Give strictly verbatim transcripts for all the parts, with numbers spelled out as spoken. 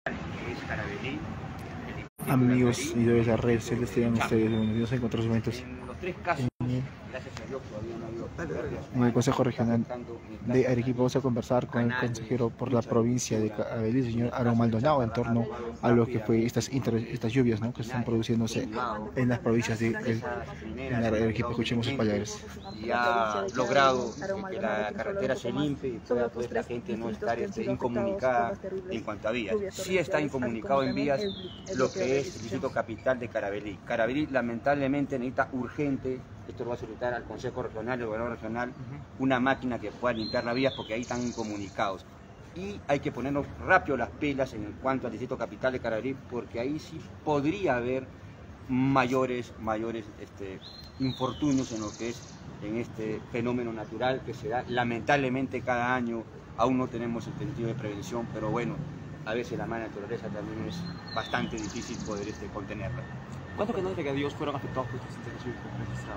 es Caravelí. Amigos y de las redes sociales, tengan ustedes bienvenidos a encontrar momentos En los tres casos, gracias a Dios, todavía no ha habido pérdidas. en el Consejo Regional de Arequipa. Vamos a conversar con el consejero por la provincia de Caravelí, el señor Aaron Maldonado, en torno a lo que fue estas, inter, estas lluvias, ¿no?, que están produciéndose en las provincias de el, en Arequipa. Escuchemos sus palabras. Y ha logrado que la carretera se limpie y toda, toda esta gente no estar este, incomunicada en cuanto a vías. Sí está incomunicado en vías lo que es el distrito capital de Caravelí. Caravelí lamentablemente necesita urgente, esto lo va a solicitar al Consejo Regional y al Gobernador Regional, una máquina que pueda limpiar las vías porque ahí están incomunicados. Y hay que ponernos rápido las pilas en cuanto al distrito capital de Caravelí, porque ahí sí podría haber mayores, mayores este, infortunios en lo que es en este fenómeno natural que se da lamentablemente cada año. Aún no tenemos el sentido de prevención, pero bueno, a veces la mala naturaleza también es bastante difícil poder este, contenerla. ¿Cuántos canales regadíos fueron afectados por estas intervenciones registradas?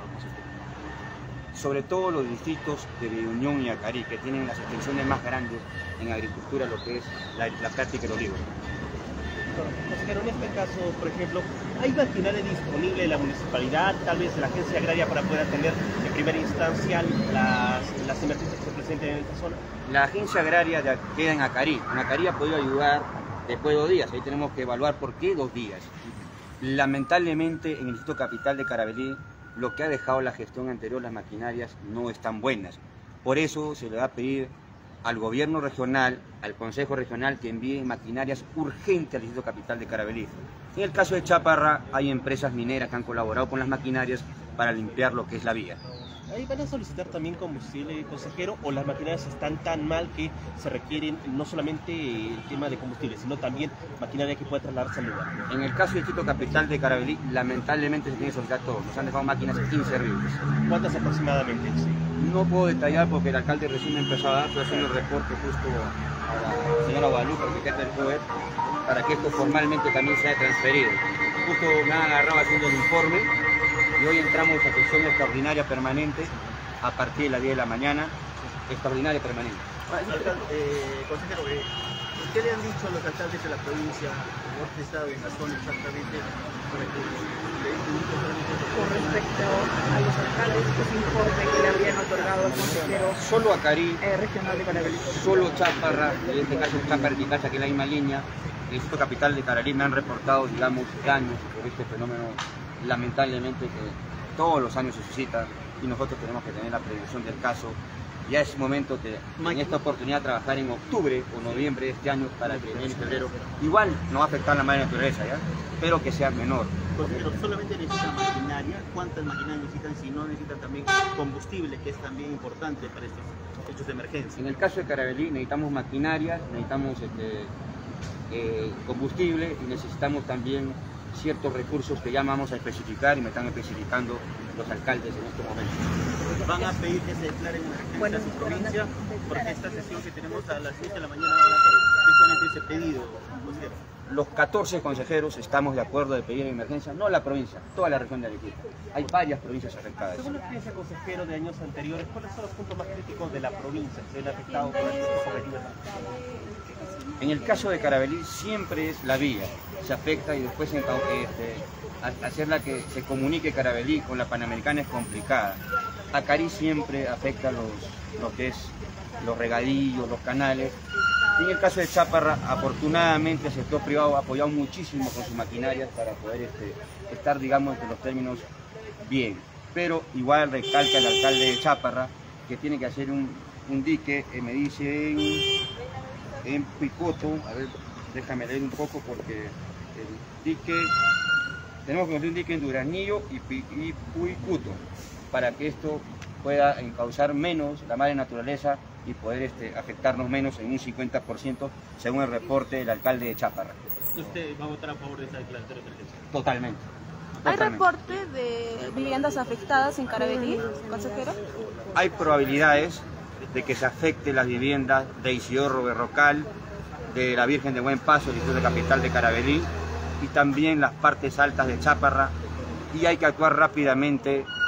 Sobre todo los distritos de Unión y Acarí, que tienen las extensiones más grandes en agricultura, lo que es la, la práctica del olivo. Consejero, en este caso, por ejemplo, ¿hay maquinaria disponible en la municipalidad, tal vez en la agencia agraria, para poder atender en primera instancia las, las emergencias que se presenten en esta zona? La agencia agraria de, queda en Acarí. En Acarí ha podido ayudar después de dos días. Ahí tenemos que evaluar por qué dos días. Lamentablemente, en el distrito capital de Caravelí, lo que ha dejado la gestión anterior, las maquinarias no están buenas. Por eso se le va a pedir al gobierno regional, al consejo regional, que envíe maquinarias urgentes al distrito capital de Caravelí. En el caso de Chaparra, hay empresas mineras que han colaborado con las maquinarias para limpiar lo que es la vía. ¿Ahí van a solicitar también combustible, consejero, o las maquinarias están tan mal que se requieren no solamente el tema de combustible, sino también maquinaria que pueda trasladarse al lugar? En el caso del distrito capital de Caravelí, lamentablemente se tiene que solicitar todo. Nos han dejado máquinas inservibles. ¿Cuántas aproximadamente? No puedo detallar porque el alcalde recién empezó a dar, estoy haciendo el reporte justo a la señora Guadalupe, que es del poder, para que esto formalmente también sea transferido. Justo me han agarrado haciendo el informe y hoy entramos a sesión extraordinaria permanente a partir de las diez de la mañana, extraordinaria permanente. Alcalde, eh, consejero, eh, ¿qué le han dicho a los alcaldes de la provincia, como han estado en la zona exactamente, para que le con respecto a los alcaldes, pues informe que le habían otorgado al consejero solo Acarí, eh, regional de Caravelí? Solo Chaparra, en este caso Chaparra y Picacha, que es la misma línea, el distrito capital de Caravelí me han reportado, digamos, daños por este fenómeno lamentablemente que todos los años se suscita y nosotros tenemos que tener la prevención del caso. Ya es momento de en esta oportunidad trabajar en octubre o noviembre de este año para que en febrero igual no va a afectar la madre naturaleza, ¿ya? Pero que sea menor. Consejero, solamente necesitan maquinaria. ¿Cuántas maquinarias necesitan si no necesitan también combustible, que es también importante para estos hechos de emergencia? En el caso de Caravelí necesitamos maquinaria, necesitamos este, eh, combustible y necesitamos también ciertos recursos que ya vamos a especificar y me están especificando los alcaldes en este momento. ¿Van a pedir que se declaren emergencia Bueno, en su provincia? Porque esta sesión que tenemos a las seis de la mañana van a hacer precisamente ese pedido, consejero. Los catorce consejeros estamos de acuerdo de pedir emergencia, no la provincia, toda la región de Arequipa. Hay varias provincias afectadas. Según la experiencia, consejero, de años anteriores, ¿cuáles son los puntos más críticos de la provincia que se ven afectados por estos objetivos? En el caso de Caravelí siempre es la vía, se afecta y después este, hacerla que se comunique Caravelí con la Panamericana es complicada. Acarí siempre afecta los, lo que es los regadillos, los canales. Y en el caso de Chaparra, afortunadamente el sector privado ha apoyado muchísimo con sus maquinarias para poder este, estar, digamos, entre los términos bien. Pero igual recalca el alcalde de Chaparra que tiene que hacer un, un dique, eh, me dicen, en Picoto, a ver, déjame leer un poco porque el dique, tenemos que hacer un dique en Duraznillo y, y Puicuto para que esto pueda encauzar menos la madre naturaleza y poder este, afectarnos menos en un cincuenta por ciento según el reporte del alcalde de Chaparra. ¿Usted va a votar a favor de esta declaratoria de emergencia? Totalmente. ¿Hay totalmente. reporte de viviendas afectadas en Caravelí, consejero? Hay probabilidades de que se afecte las viviendas de Isidoro Berrocal, de la Virgen de Buen Paso, el distrito capital de Caravelí, y también las partes altas de Chaparra, y hay que actuar rápidamente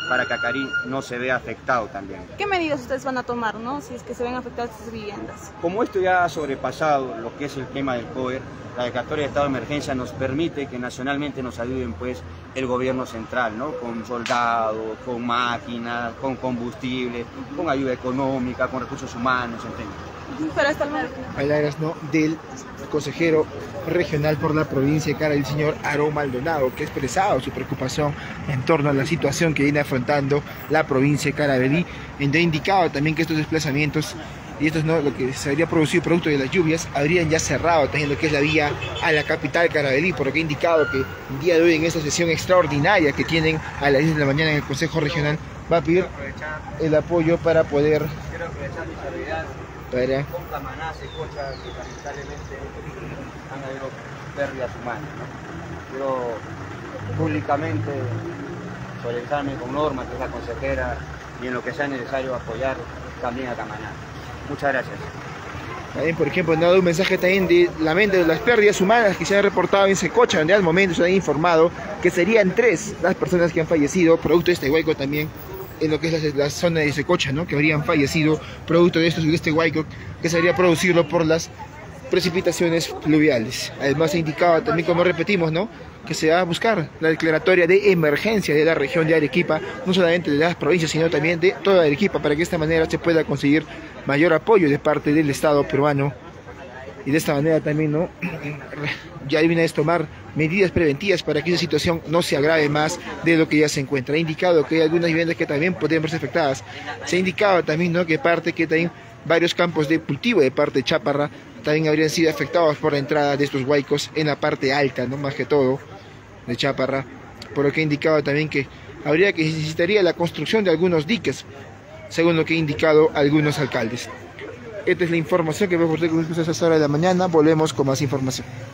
para que Acarí no se vea afectado también. ¿Qué medidas ustedes van a tomar, no? Si es que se ven afectadas sus viviendas. Como esto ya ha sobrepasado lo que es el tema del C O E R, la declaratoria de estado de emergencia nos permite que nacionalmente nos ayuden pues el gobierno central, ¿no? Con soldados, con máquinas, con combustible, con ayuda económica, con recursos humanos, en fin. Pero hasta el momento. Palabras, ¿no?, del consejero regional por la provincia de Carabalí, el señor Aarón Maldonado, que ha expresado su preocupación en torno a la situación que viene afrontando la provincia de Carabalí, donde ha indicado también que estos desplazamientos y esto es, ¿no?, lo que se habría producido producto de las lluvias, habrían ya cerrado también lo que es la vía a la capital Carabalí, por lo que ha indicado que el día de hoy en esta sesión extraordinaria que tienen a las diez de la mañana en el Consejo Regional va a pedir el apoyo para poder Quiero aprovechar mi salvedad para con Camaná, Secocha, que lamentablemente han habido pérdidas humanas, ¿no? Quiero públicamente solidarizarme con Norma, que es la consejera, y en lo que sea necesario apoyar también a Camaná. Muchas gracias. También, por ejemplo, han dado un mensaje también de lamento de las pérdidas humanas que se han reportado en Secocha, donde al momento se han informado que serían tres las personas que han fallecido, producto de este huaico también, en lo que es la, la zona de Secocha, ¿no?, que habrían fallecido producto de, estos, de este huaico que se habría producido por las precipitaciones fluviales. Además, ha indicado también, como repetimos, ¿no?, que se va a buscar la declaratoria de emergencia de la región de Arequipa, no solamente de las provincias, sino también de toda Arequipa, para que de esta manera se pueda conseguir mayor apoyo de parte del Estado peruano. Y de esta manera también, ¿no?, ya viene a tomar medidas preventivas para que esa situación no se agrave más de lo que ya se encuentra. Ha indicado que hay algunas viviendas que también podrían verse afectadas. Se ha indicado también, ¿no?, que parte que también varios campos de cultivo de parte de Chaparra también habrían sido afectados por la entrada de estos huaicos en la parte alta, ¿no?, más que todo de Chaparra, por lo que ha indicado también que habría que necesitaría la construcción de algunos diques, según lo que han indicado algunos alcaldes. Esta es la información que vemos por esta hora de la mañana. Volvemos con más información.